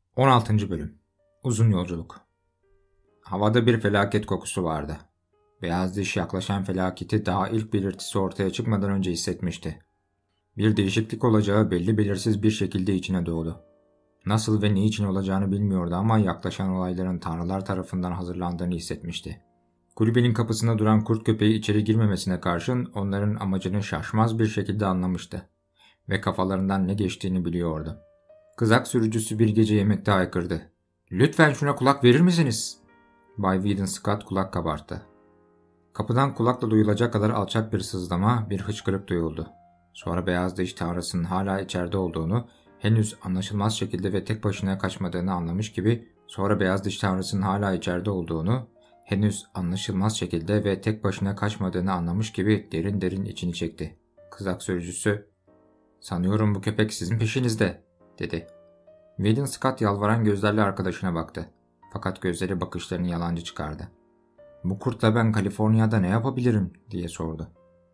16. Bölüm. Uzun Yolculuk. Havada bir felaket kokusu vardı. Beyaz diş yaklaşan felaketi daha ilk belirtisi ortaya çıkmadan önce hissetmişti. Bir değişiklik olacağı belli belirsiz bir şekilde içine doğdu. Nasıl ve niçin olacağını bilmiyordu ama yaklaşan olayların tanrılar tarafından hazırlandığını hissetmişti. Kulübenin kapısında duran kurt köpeği içeri girmemesine karşın onların amacını şaşmaz bir şekilde anlamıştı. Ve kafalarından ne geçtiğini biliyordu. Kızak sürücüsü bir gece yemekte haykırdı. "Lütfen şuna kulak verir misiniz?" Bay Weedon Scott kulak kabarttı. Kapıdan kulakla duyulacak kadar alçak bir sızlama, bir hıçkırık duyuldu. Sonra beyaz diş tanrısının hala içeride olduğunu, henüz anlaşılmaz şekilde ve tek başına kaçmadığını anlamış gibi, sonra beyaz diş tanrısının hala içeride olduğunu, henüz anlaşılmaz şekilde ve tek başına kaçmadığını anlamış gibi derin derin içini çekti. Kızak sürücüsü, "Sanıyorum bu köpek sizin peşinizde," dedi. Weedon Scott yalvaran gözlerle arkadaşına baktı. Fakat gözleri bakışlarını yalancı çıkardı. "Bu kurtla ben Kaliforniya'da ne yapabilirim?" diye sordu.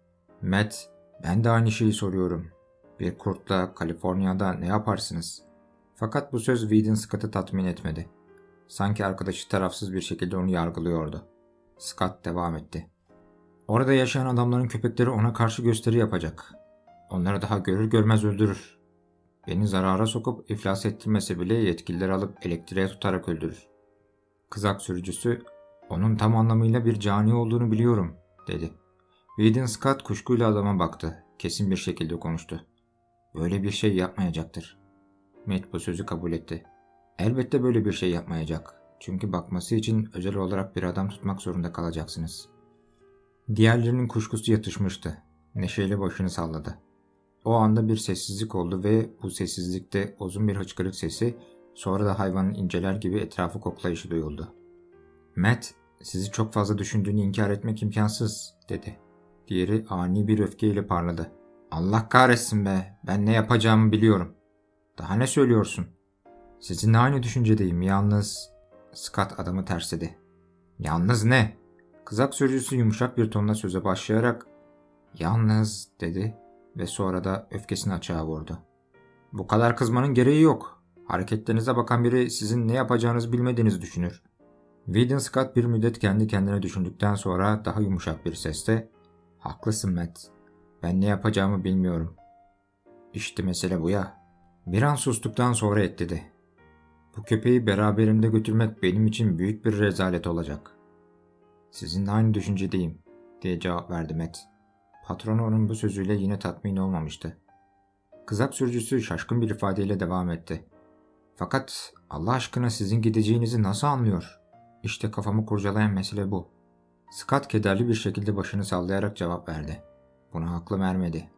"Matt, ben de aynı şeyi soruyorum. Bir kurtla Kaliforniya'da ne yaparsınız?" Fakat bu söz Weedon Scott'ı tatmin etmedi. Sanki arkadaşı tarafsız bir şekilde onu yargılıyordu. Scott devam etti. "Orada yaşayan adamların köpekleri ona karşı gösteri yapacak. Onları daha görür görmez öldürür. Beni zarara sokup iflas ettirmese bile yetkilileri alıp elektriğe tutarak öldürür." Kızak sürücüsü, "Onun tam anlamıyla bir cani olduğunu biliyorum," dedi. Weedon Scott kuşkuyla adama baktı. Kesin bir şekilde konuştu. "Böyle bir şey yapmayacaktır." Matt bu sözü kabul etti. "Elbette böyle bir şey yapmayacak. Çünkü bakması için özel olarak bir adam tutmak zorunda kalacaksınız." Diğerlerinin kuşkusu yatışmıştı. Neşeyle başını salladı. O anda bir sessizlik oldu ve bu sessizlikte uzun bir hıçkırık sesi, sonra da hayvanın inceler gibi etrafı koklayışı duyuldu. "Matt, sizi çok fazla düşündüğünü inkar etmek imkansız," dedi. Diğeri ani bir öfkeyle parladı. "Allah kahretsin be, ben ne yapacağımı biliyorum." "Daha ne söylüyorsun?" "Sizinle aynı düşüncedeyim, yalnız..." Scott adamı tersledi. "Yalnız ne?" Kızak sürücüsü yumuşak bir tonla söze başlayarak "Yalnız," dedi ve sonra da öfkesini açığa vurdu. "Bu kadar kızmanın gereği yok. Hareketlerinize bakan biri sizin ne yapacağınızı bilmediğinizi düşünür." Weedon Scott bir müddet kendi kendine düşündükten sonra daha yumuşak bir sesle "Haklısın Matt. Ben ne yapacağımı bilmiyorum." "İşte mesele bu ya." Bir an sustuktan sonra ekledi. "Bu köpeği beraberimde götürmek benim için büyük bir rezalet olacak." "Sizinle aynı düşüncedeyim," diye cevap verdi Matt. Patronu onun bu sözüyle yine tatmin olmamıştı. Kızak sürücüsü şaşkın bir ifadeyle devam etti. "Fakat Allah aşkına sizin gideceğinizi nasıl anlıyor?" "İşte kafamı kurcalayan mesele bu." Scott kederli bir şekilde başını sallayarak cevap verdi. Buna aklım ermedi.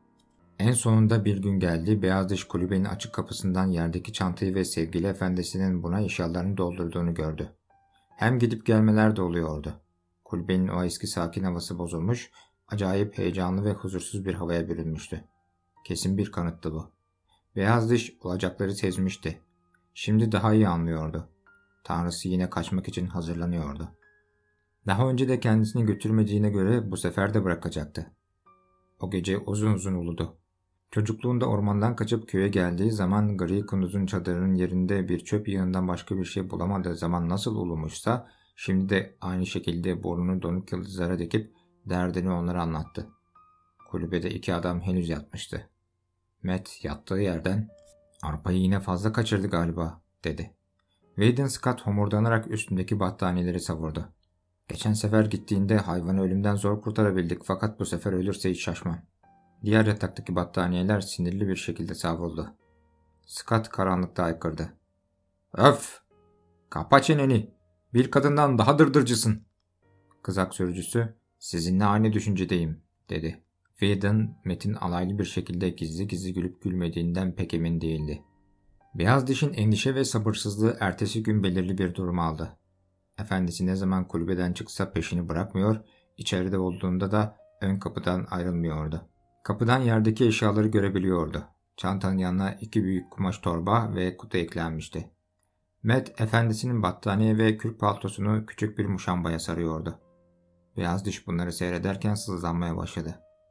En sonunda bir gün geldi, beyaz diş kulübenin açık kapısından yerdeki çantayı ve sevgili efendisinin buna eşyalarını doldurduğunu gördü. Hem gidip gelmeler de oluyordu. Kulübenin o eski sakin havası bozulmuş, acayip heyecanlı ve huzursuz bir havaya bürünmüştü. Kesin bir kanıttı bu. Beyaz diş olacakları sezmişti. Şimdi daha iyi anlıyordu. Tanrısı yine kaçmak için hazırlanıyordu. Daha önce de kendisini götürmediğine göre bu sefer de bırakacaktı. O gece uzun uzun uludu. Çocukluğunda ormandan kaçıp köye geldiği zaman gri kunduzun çadırının yerinde bir çöp yığından başka bir şey bulamadığı zaman nasıl ulumuşsa, şimdi de aynı şekilde burnunu donuk yıldızlara dikip derdini onlara anlattı. Kulübede iki adam henüz yatmıştı. Matt yattığı yerden "Arpayı yine fazla kaçırdı galiba," dedi. Weedon Scott homurdanarak üstündeki battaniyeleri savurdu. "Geçen sefer gittiğinde hayvanı ölümden zor kurtarabildik, fakat bu sefer ölürse hiç şaşmam." Diğer yataktaki battaniyeler sinirli bir şekilde savruldu. Scott karanlıkta haykırdı. "Öf! Kapa çeneni! Bir kadından daha dırdırcısın." Kızak sürücüsü "Sizinle aynı düşüncedeyim," dedi. Weedon, Matt'in alaylı bir şekilde gizli gizli gülüp gülmediğinden pek emin değildi. Beyaz dişin endişe ve sabırsızlığı ertesi gün belirli bir durum aldı. Efendisi ne zaman kulübeden çıksa peşini bırakmıyor, içeride olduğunda da ön kapıdan ayrılmıyordu. Kapıdan yerdeki eşyaları görebiliyordu. Çantanın yanına iki büyük kumaş torba ve kutu eklenmişti. Matt, efendisinin battaniye ve kürk paltosunu küçük bir muşambaya sarıyordu. Beyaz diş bunları seyrederken sızlanmaya başladı.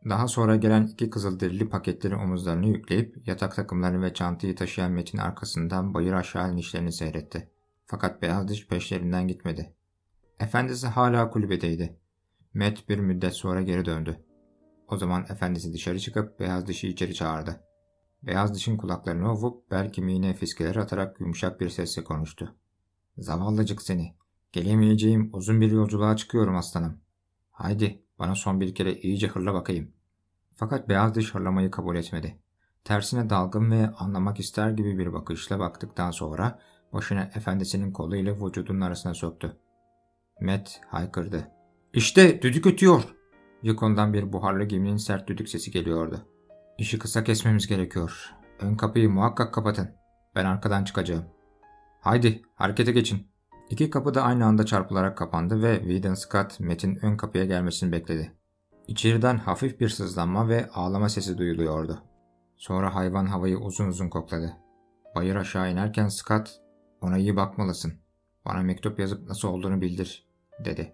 Daha sonra gelen 2 kızılderili paketleri omuzlarına yükleyip yatak takımlarını ve çantayı taşıyan Matt'in arkasından bayır aşağı inişlerini seyretti. Fakat beyaz diş peşlerinden gitmedi. Efendisi hala kulübedeydi. Matt bir müddet sonra geri döndü. O zaman efendisi dışarı çıkıp beyaz dişi içeri çağırdı. Beyaz dişin kulaklarını ovup bel kemiğine fiskeler atarak yumuşak bir sesle konuştu. "Zavallıcık seni. Gelemeyeceğim uzun bir yolculuğa çıkıyorum aslanım. Haydi bana son bir kere iyice hırla bakayım." Fakat beyaz diş hırlamayı kabul etmedi. Tersine dalgın ve anlamak ister gibi bir bakışla baktıktan sonra başını efendisinin koluyla vücudunun arasına soktu. Matt haykırdı. "İşte düdük ötüyor." Yukondan bir buharlı geminin sert düdük sesi geliyordu. "İşi kısa kesmemiz gerekiyor. Ön kapıyı muhakkak kapatın. Ben arkadan çıkacağım. Haydi harekete geçin." 2 kapı da aynı anda çarpılarak kapandı ve Weedon Scott Matt'in ön kapıya gelmesini bekledi. İçeriden hafif bir sızlanma ve ağlama sesi duyuluyordu. Sonra hayvan havayı uzun uzun kokladı. Bayır aşağı inerken Scott, "Ona iyi bakmalısın. Bana mektup yazıp nasıl olduğunu bildir," dedi.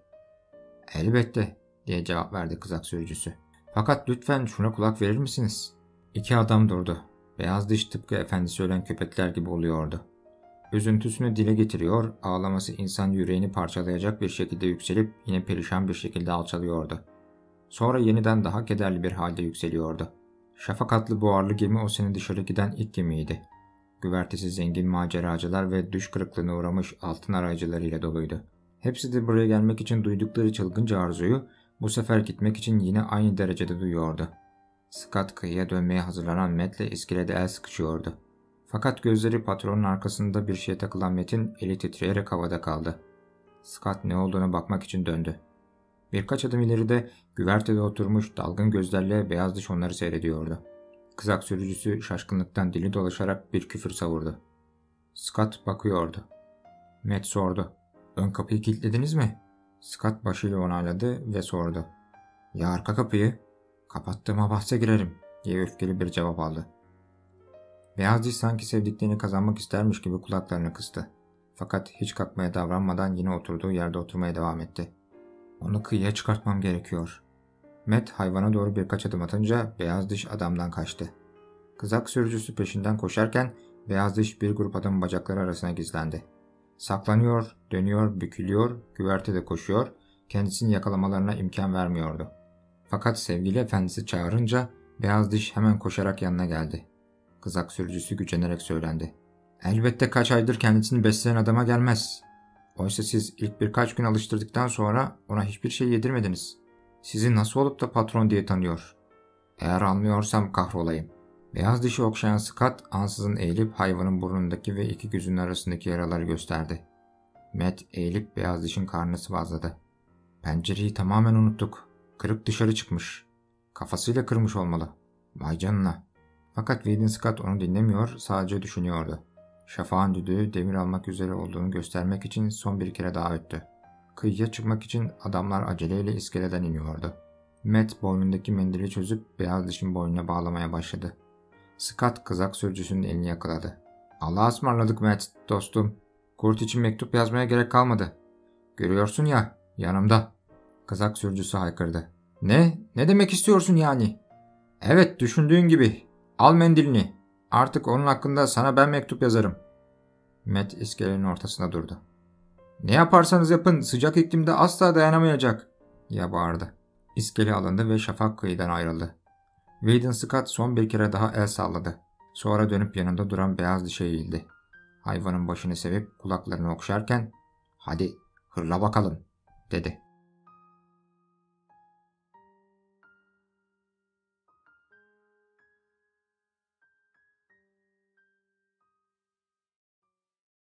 "Elbette," diye cevap verdi kızak sürücüsü. "Fakat lütfen şuna kulak verir misiniz?" 2 adam durdu. Beyaz diş tıpkı efendisi ölen köpekler gibi oluyordu. Üzüntüsünü dile getiriyor, ağlaması insan yüreğini parçalayacak bir şekilde yükselip yine perişan bir şekilde alçalıyordu. Sonra yeniden daha kederli bir halde yükseliyordu. Şafak adlı buharlı gemi o sene dışarı giden ilk gemiydi. Güvertesi zengin maceracılar ve düş kırıklığına uğramış altın arayıcılarıyla doluydu. Hepsi de buraya gelmek için duydukları çılgınca arzuyu bu sefer gitmek için yine aynı derecede duyuyordu. Scott kıyıya dönmeye hazırlanan Matt'le iskelede el sıkışıyordu. Fakat gözleri patronun arkasında bir şeye takılan Matt'in eli titreyerek havada kaldı. Scott ne olduğuna bakmak için döndü. Birkaç adım ileride güvertede oturmuş dalgın gözlerle beyaz diş onları seyrediyordu. Kızak sürücüsü şaşkınlıktan dili dolaşarak bir küfür savurdu. Scott bakıyordu. Matt sordu. "Ön kapıyı kilitlediniz mi?" Scott başıyla onayladı ve sordu. "Ya arka kapıyı?" "Kapattığıma bahse girerim," diye öfkeli bir cevap aldı. Beyaz diş sanki sevdiklerini kazanmak istermiş gibi kulaklarını kıstı. Fakat hiç kalkmaya davranmadan yine oturduğu yerde oturmaya devam etti. "Onu kıyıya çıkartmam gerekiyor." Matt hayvana doğru birkaç adım atınca beyaz diş adamdan kaçtı. Kızak sürücüsü peşinden koşarken beyaz diş bir grup adamın bacakları arasına gizlendi. Saklanıyor, dönüyor, bükülüyor, güvertede koşuyor, kendisini yakalamalarına imkan vermiyordu. Fakat sevgili efendisi çağırınca beyaz diş hemen koşarak yanına geldi. Kızak sürücüsü gücenerek söylendi. "Elbette kaç aydır kendisini besleyen adama gelmez. Oysa siz ilk birkaç gün alıştırdıktan sonra ona hiçbir şey yedirmediniz. Sizi nasıl olup da patron diye tanıyor? Eğer anlıyorsam kahrolayım." Beyaz dişi okşayan Scott ansızın eğilip hayvanın burnundaki ve 2 gözünün arasındaki yaraları gösterdi. Matt eğilip beyaz dişin karnını sıvazladı. "Pencereyi tamamen unuttuk. Kırıp dışarı çıkmış. Kafasıyla kırmış olmalı. Vay canına." Fakat Weedon Scott onu dinlemiyor, sadece düşünüyordu. Şafağın düdüğü demir almak üzere olduğunu göstermek için son bir kere daha öttü. Kıyıya çıkmak için adamlar aceleyle iskeleden iniyordu. Matt boynundaki mendili çözüp beyaz dişin boynuna bağlamaya başladı. Scott kızak sürücüsünün elini yakaladı. "Allah'a ısmarladık Matt, dostum. Kurt için mektup yazmaya gerek kalmadı. Görüyorsun ya, yanımda." Kızak sürücüsü haykırdı. "Ne? Ne demek istiyorsun yani?" "Evet, düşündüğün gibi. Al mendilini. Artık onun hakkında sana ben mektup yazarım." Matt iskelenin ortasında durdu. "Ne yaparsanız yapın, sıcak iklimde asla dayanamayacak," diye bağırdı. İskele alındı ve şafak kıyıdan ayrıldı. Weedon Scott son bir kere daha el salladı. Sonra dönüp yanında duran beyaz dişe eğildi. Hayvanın başını sevip kulaklarını okşarken "Hadi hırla bakalım," dedi.